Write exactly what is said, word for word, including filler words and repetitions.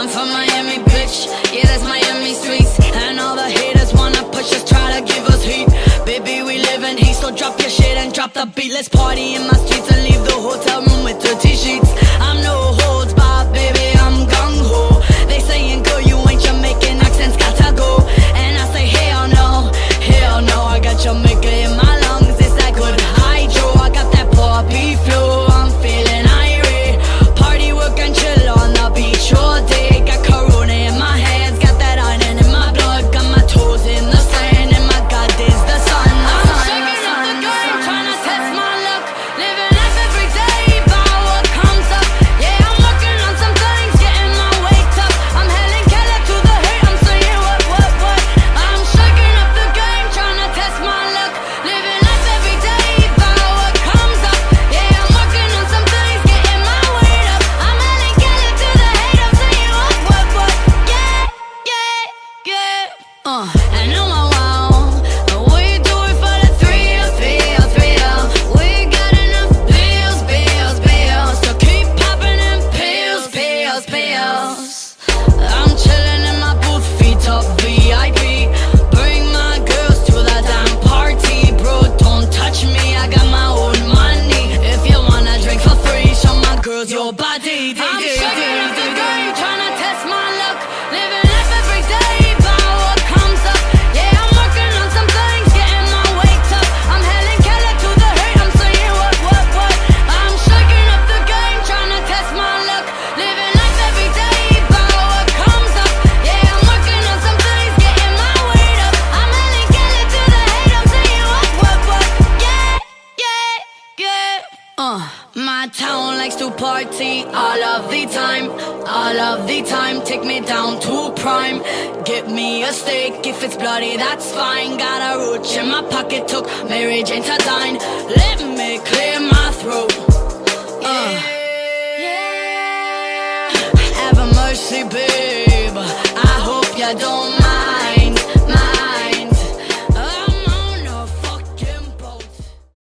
I'm from Miami, bitch. Yeah, that's Miami streets. And all the haters wanna push us, try to give us heat. Baby, we live in heat, so drop your shit and drop the beat. Let's party in my streets and leave the hotel room with dirty sheets. I'm no holds barred, baby, I'm gung-ho. They saying, girl, you ain't Jamaican, accents gotta go. And I say, hell no, hell no. I got Jamaica in my lungs, it's that good hydro. I got that poppy flow, I'm feeling irate. Party, work and chill on the beach all day. Got Corona in my hands, got that iron in my blood. Got my toes in the sand and my God is the sun. I'm shaking up the game, trying to test my luck. Living life every day by what comes up. Yeah, I'm working on some things, getting my weight up. I'm Helen Keller to the hate, I'm saying what, what, what. I'm shaking up the game, trying to test my luck. Living life every day by what comes up. Yeah, I'm working on some things, getting my weight up. I'm Helen Keller to the hate, I'm saying what, what, what. Yeah, yeah, yeah. Uh, and on my wow, we do it for the thrills, thrills, thrills. We got enough bills, bills, bills to keep popping them pills, pills, pills. I'm chilling in my booth, feet up V I P. Bring my girls to the damn party, bro. Don't touch me, I got my own money. If you wanna drink for free, show my girls your body. I'm shaking up the game, trying to test my luck. Living life every day by what comes up. Yeah, I'm working on some things, getting my weight up. I'm Helen Keller to the hate, I'm saying what, what, what. I'm shaking up the game, trying to test my luck. Living life every day by what comes up. Yeah, I'm working on some things, getting my weight up. I'm Helen Keller to the hate, I'm saying what, what, what. Yeah, yeah, yeah. Uh, my town likes to party all of the time, all of the time. Take me down to Prime, get me a steak. If it's bloody, that's fine. Got a roach in my pocket, took Mary Jane to dine. Let me clear my throat. Uh, have a mercy, babe. I hope you don't